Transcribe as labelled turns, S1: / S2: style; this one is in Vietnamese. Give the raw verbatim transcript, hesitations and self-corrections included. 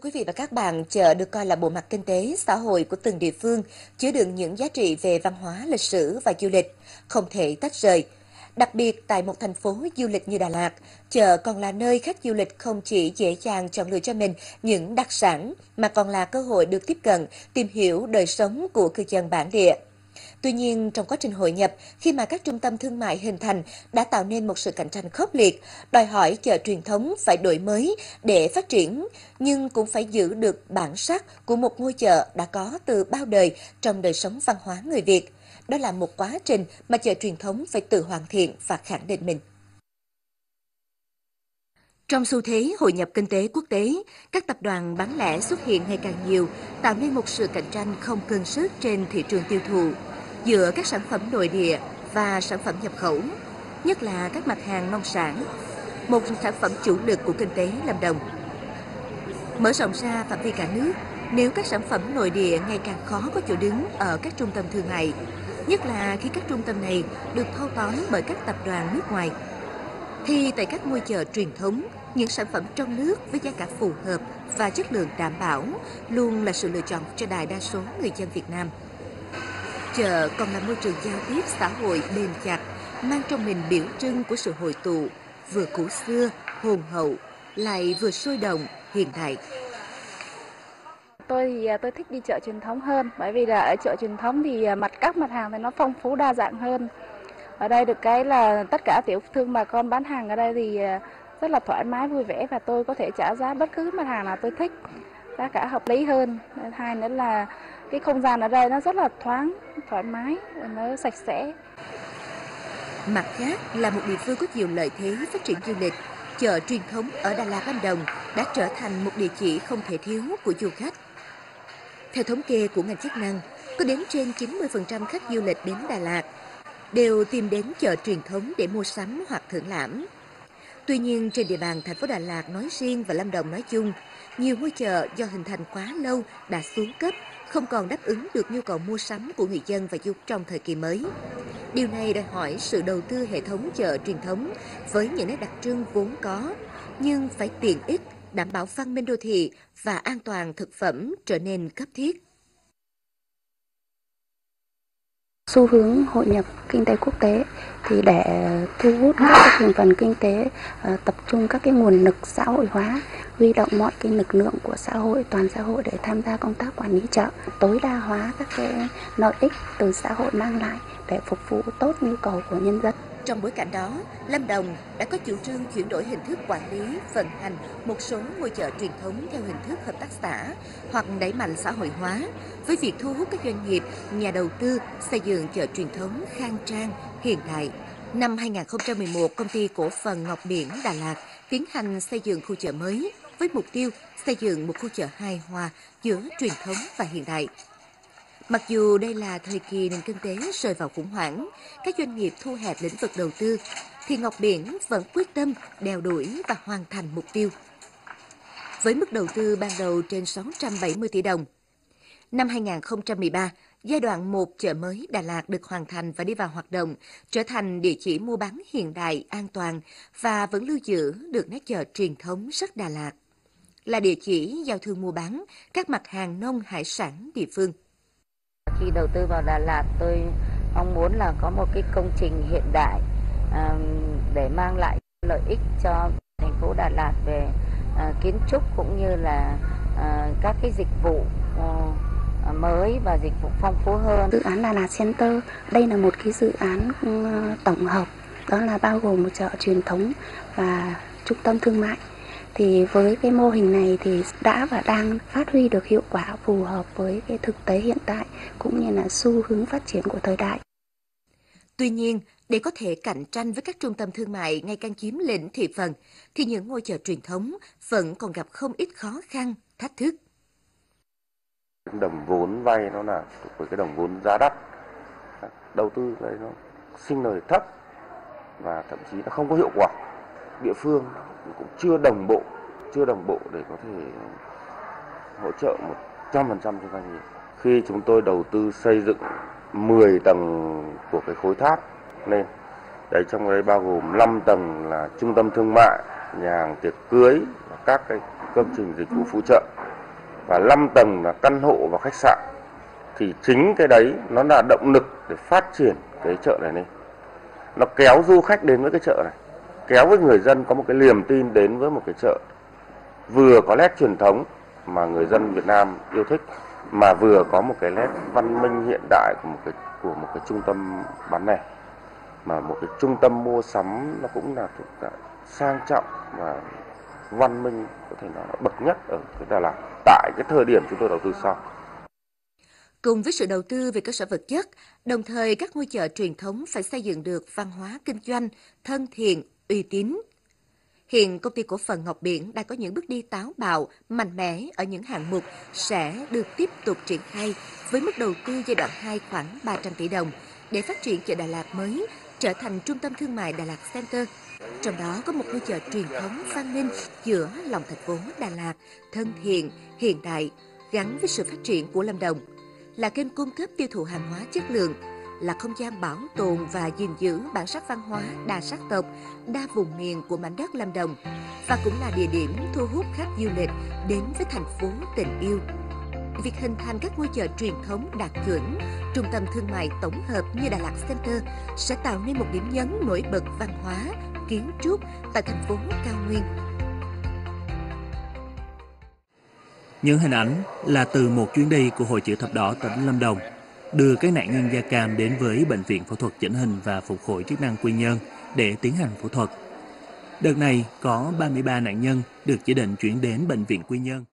S1: quý vị và các bạn, chợ được coi là bộ mặt kinh tế, xã hội của từng địa phương, chứa đựng những giá trị về văn hóa, lịch sử và du lịch, không thể tách rời. Đặc biệt tại một thành phố du lịch như Đà Lạt, chợ còn là nơi khách du lịch không chỉ dễ dàng chọn lựa cho mình những đặc sản, mà còn là cơ hội được tiếp cận, tìm hiểu đời sống của cư dân bản địa. Tuy nhiên, trong quá trình hội nhập, khi mà các trung tâm thương mại hình thành đã tạo nên một sự cạnh tranh khốc liệt, đòi hỏi chợ truyền thống phải đổi mới để phát triển, nhưng cũng phải giữ được bản sắc của một ngôi chợ đã có từ bao đời trong đời sống văn hóa người Việt. Đó là một quá trình mà chợ truyền thống phải tự hoàn thiện và khẳng định mình. Trong xu thế hội nhập kinh tế quốc tế, các tập đoàn bán lẻ xuất hiện ngày càng nhiều, tạo nên một sự cạnh tranh không cân sức trên thị trường tiêu thụ giữa các sản phẩm nội địa và sản phẩm nhập khẩu, nhất là các mặt hàng nông sản, một sản phẩm chủ lực của kinh tế Lâm Đồng. Mở rộng ra phạm vi cả nước, nếu các sản phẩm nội địa ngày càng khó có chỗ đứng ở các trung tâm thương mại, nhất là khi các trung tâm này được thâu tóm bởi các tập đoàn nước ngoài, thì tại các ngôi chợ truyền thống, những sản phẩm trong nước với giá cả phù hợp và chất lượng đảm bảo luôn là sự lựa chọn cho đại đa số người dân Việt Nam. Chợ còn là môi trường giao tiếp xã hội bền chặt, mang trong mình biểu trưng của sự hội tụ, vừa cổ xưa, hồn hậu, lại vừa sôi động, hiện đại.
S2: Tôi thì tôi thích đi chợ truyền thống hơn, bởi vì là ở chợ truyền thống thì mặt các mặt hàng thì nó phong phú đa dạng hơn. Ở đây được cái là tất cả tiểu thương bà con bán hàng ở đây thì rất là thoải mái vui vẻ, và tôi có thể trả giá bất cứ mặt hàng nào tôi thích, giá cả hợp lý hơn. Hai nữa là cái không gian ở đây nó rất là thoáng, thoải mái, nó sạch sẽ.
S1: Mặt khác là một địa phương có nhiều lợi thế phát triển du lịch, chợ truyền thống ở Đà Lạt, Lâm Đồng đã trở thành một địa chỉ không thể thiếu của du khách. Theo thống kê của ngành chức năng, có đến trên chín mươi phần trăm khách du lịch đến Đà Lạt đều tìm đến chợ truyền thống để mua sắm hoặc thưởng lãm. Tuy nhiên, trên địa bàn thành phố Đà Lạt nói riêng và Lâm Đồng nói chung, nhiều ngôi chợ do hình thành quá lâu đã xuống cấp, không còn đáp ứng được nhu cầu mua sắm của người dân và du khách trong thời kỳ mới. Điều này đòi hỏi sự đầu tư hệ thống chợ truyền thống với những nét đặc trưng vốn có, nhưng phải tiện ích, đảm bảo văn minh đô thị và an toàn thực phẩm trở nên cấp thiết.
S3: Xu hướng hội nhập kinh tế quốc tế thì để thu hút các thành phần kinh tế, tập trung các cái nguồn lực xã hội hóa, huy động mọi cái lực lượng của xã hội, toàn xã hội để tham gia công tác quản lý chợ, tối đa hóa các cái lợi ích từ xã hội mang lại để phục vụ tốt nhu cầu của nhân dân.
S1: Trong bối cảnh đó, Lâm Đồng đã có chủ trương chuyển đổi hình thức quản lý, vận hành một số ngôi chợ truyền thống theo hình thức hợp tác xã hoặc đẩy mạnh xã hội hóa, với việc thu hút các doanh nghiệp, nhà đầu tư xây dựng chợ truyền thống khang trang, hiện đại. Năm hai nghìn không trăm mười một, công ty cổ phần Ngọc Biển Đà Lạt tiến hành xây dựng khu chợ mới với mục tiêu xây dựng một khu chợ hài hòa giữa truyền thống và hiện đại. Mặc dù đây là thời kỳ nền kinh tế rơi vào khủng hoảng, các doanh nghiệp thu hẹp lĩnh vực đầu tư, thì Ngọc Biển vẫn quyết tâm đeo đuổi và hoàn thành mục tiêu. Với mức đầu tư ban đầu trên sáu trăm bảy mươi tỷ đồng, năm hai nghìn không trăm mười ba, giai đoạn một chợ mới Đà Lạt được hoàn thành và đi vào hoạt động, trở thành địa chỉ mua bán hiện đại, an toàn và vẫn lưu giữ được nét chợ truyền thống rất Đà Lạt. Là địa chỉ giao thương mua bán các mặt hàng nông hải sản địa phương.
S4: Khi đầu tư vào Đà Lạt, tôi mong muốn là có một cái công trình hiện đại à, để mang lại lợi ích cho thành phố Đà Lạt về à, kiến trúc cũng như là à, các cái dịch vụ à, mới và dịch vụ phong phú hơn.
S3: Dự án Đà Lạt Center, đây là một cái dự án tổng hợp, đó là bao gồm một chợ truyền thống và trung tâm thương mại. Thì với cái mô hình này thì đã và đang phát huy được hiệu quả phù hợp với cái thực tế hiện tại cũng như là xu hướng phát triển của thời đại.
S1: Tuy nhiên, để có thể cạnh tranh với các trung tâm thương mại ngày càng chiếm lĩnh thị phần, thì những ngôi chợ truyền thống vẫn còn gặp không ít khó khăn, thách thức.
S5: Đồng vốn vay nó là với cái đồng vốn giá đắt, đầu tư đây nó sinh lời thấp và thậm chí nó không có hiệu quả. Địa phương cũng chưa đồng bộ, chưa đồng bộ để có thể hỗ trợ một trăm phần trăm cho doanh nghiệp. Khi chúng tôi đầu tư xây dựng mười tầng của cái khối tháp lên, đấy trong đấy bao gồm năm tầng là trung tâm thương mại, nhà hàng tiệc cưới và các cái công trình dịch vụ phụ trợ, và năm tầng là căn hộ và khách sạn. Thì chính cái đấy nó là động lực để phát triển cái chợ này lên. Nó kéo du khách đến với cái chợ này, kéo với người dân có một cái niềm tin đến với một cái chợ vừa có nét truyền thống mà người dân Việt Nam yêu thích, mà vừa có một cái nét văn minh hiện đại của một cái của một cái trung tâm bán lẻ, mà một cái trung tâm mua sắm nó cũng là thuộc cả sang trọng và văn minh, có thể nói là bậc nhất ở cái Đà Lạt tại cái thời điểm chúng tôi đầu tư xong.
S1: Cùng với sự đầu tư về cơ sở vật chất, đồng thời các ngôi chợ truyền thống phải xây dựng được văn hóa kinh doanh thân thiện, uy tín. Hiện công ty cổ phần Ngọc Biển đang có những bước đi táo bạo, mạnh mẽ ở những hạng mục sẽ được tiếp tục triển khai với mức đầu tư giai đoạn hai khoảng ba trăm tỷ đồng để phát triển chợ Đà Lạt mới trở thành trung tâm thương mại Đà Lạt Center. Trong đó có một ngôi chợ truyền thống văn minh giữa lòng thành phố Đà Lạt, thân thiện, hiện đại, gắn với sự phát triển của Lâm Đồng, là kênh cung cấp tiêu thụ hàng hóa chất lượng, là không gian bảo tồn và gìn giữ bản sắc văn hóa đa sắc tộc, đa vùng miền của mảnh đất Lâm Đồng, và cũng là địa điểm thu hút khách du lịch đến với thành phố tình yêu. Việc hình thành các ngôi chợ truyền thống đạt chuẩn, trung tâm thương mại tổng hợp như Đà Lạt Center sẽ tạo nên một điểm nhấn nổi bật văn hóa, kiến trúc tại thành phố cao nguyên.
S6: Những hình ảnh là từ một chuyến đi của Hội Chữ Thập Đỏ tỉnh Lâm Đồng đưa các nạn nhân da cam đến với Bệnh viện Phẫu thuật Chỉnh hình và Phục hồi chức năng Quy Nhơn để tiến hành phẫu thuật. Đợt này có ba mươi ba nạn nhân được chỉ định chuyển đến Bệnh viện Quy Nhơn.